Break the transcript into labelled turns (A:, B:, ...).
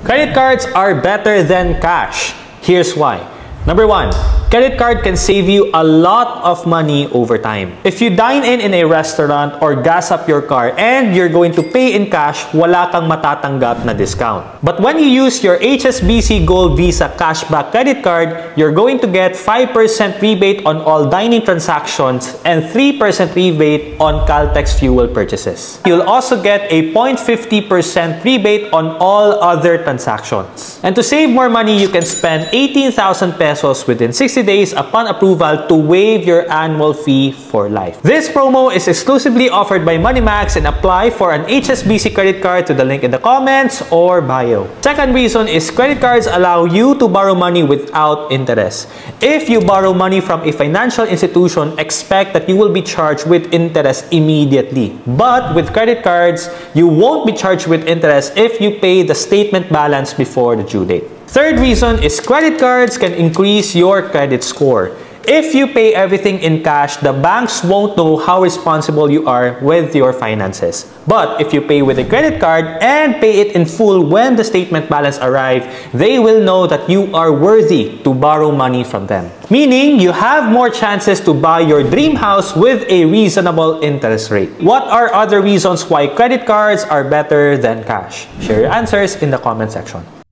A: Credit cards are better than cash. Here's why. Number 1, credit card can save you a lot of money over time. If you dine in a restaurant or gas up your car and you're going to pay in cash, wala kang matatanggap na discount. But when you use your HSBC Gold Visa Cashback credit card, you're going to get 5% rebate on all dining transactions and 3% rebate on Caltex fuel purchases. You'll also get a 0.50% rebate on all other transactions. And to save more money, you can spend 18,000 pesos within 60 days upon approval to waive your annual fee for life. This promo is exclusively offered by MoneyMax and apply for an HSBC credit card to the link in the comments or bio. Second reason is credit cards allow you to borrow money without interest. If you borrow money from a financial institution, expect that you will be charged with interest immediately. But with credit cards, you won't be charged with interest if you pay the statement balance before the due date. Third reason is credit cards can increase your credit score. If you pay everything in cash, the banks won't know how responsible you are with your finances. But if you pay with a credit card and pay it in full when the statement balance arrives, they will know that you are worthy to borrow money from them. Meaning, you have more chances to buy your dream house with a reasonable interest rate. What are other reasons why credit cards are better than cash? Share your answers in the comment section.